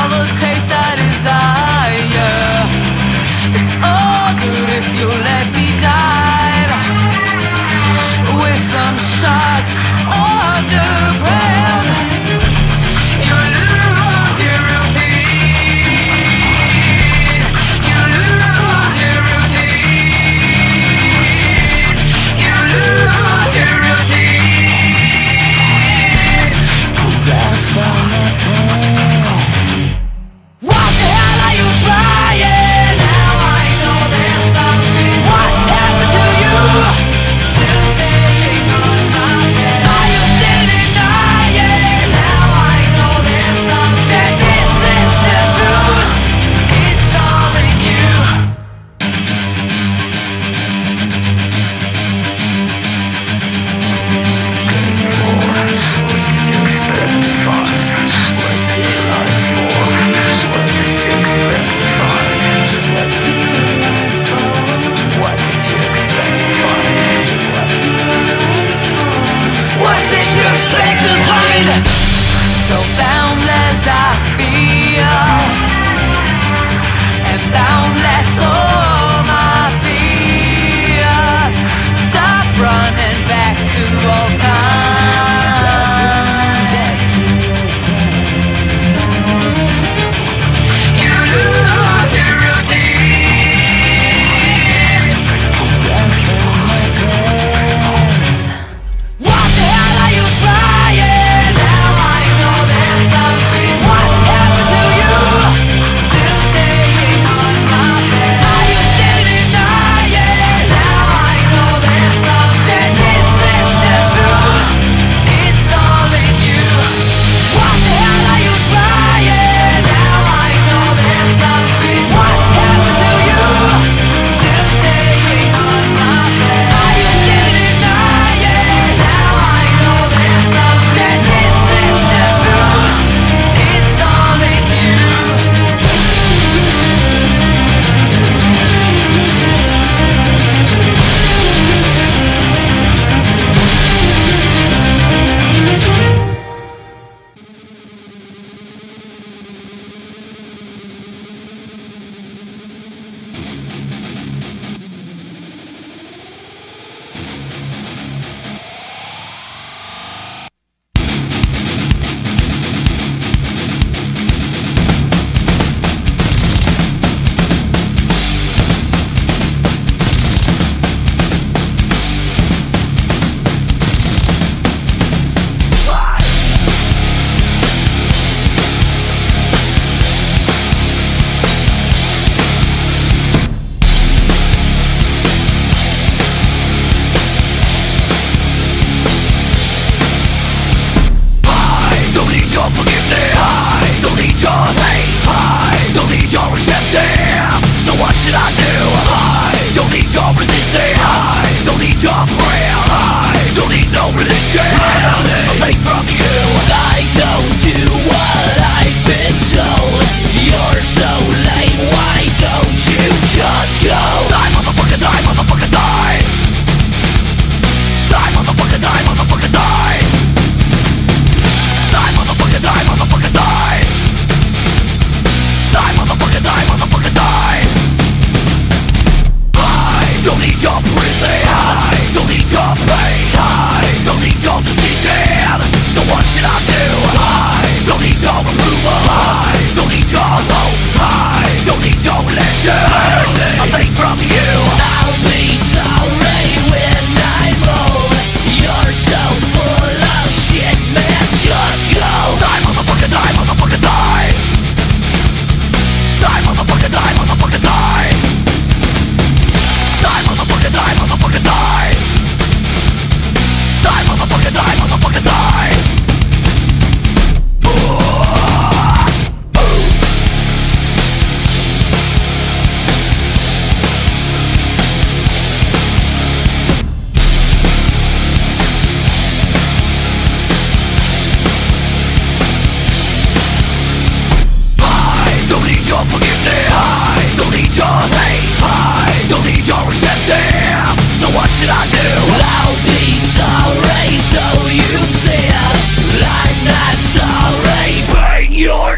all the taste I desire. It's all good if you let me dive with some sharks underground. You lose your routine. You lose your routine. You lose your routine. 'Cause I found my path. What the hell are you trying? Now I know there's something. What happened to you? Still staying on my bed. Are you still denying? Now I know there's something. This is the truth. It's all in you. What you came for? What did you expect to find? What's your life for? What did you expect to find? What's your life for? What did you expect to find? What's your life for? What did you expect to find? So boundless I feel, and boundless all my fears. Stop running back to old times. Stop running back to old times. You lose your routine. 'Cause I found my path. What the hell are you trying? Now I know there's something. What happened to you? Still staying on my bed. Are you still denying? Now I know there's something. This is the truth. It's all in you. What the hell are you trying? Now I know there's something. What happened to you? Still staying on my bed. Are you still denying? Now I know there's something. This is the truth. It's all in you. Don't need your forgiveness. I don't need your hate. I don't need your acceptance. So what should I do? I don't need your resistance. I don't need your prayer. I don't need no religion. A faith from you. I don't do what I've been told. You're so lame. Why don't you just go? Die, motherfucker, die, motherfucker, die. Die, motherfucker, die, motherfucker, die. Die, motherfucker, die, motherfucker, die. Die, motherfucker, die, motherfucker, die. I don't need your prison. I don't need your pain. I don't need your decision. So what should I do? I don't need your approval. I don't need your hope. I don't need your religion. A faith from you. I'll be sorry when I'm old. You're so full of shit, man. Just go. Die, motherfucker, die, motherfucker, die. Die, motherfucker, die, motherfucker, die. Die, motherfucker, die, motherfucker, die. Die, motherfucker, die, motherfucker, die. So what should I do? I'll be sorry, so you said I'm not sorry, but you're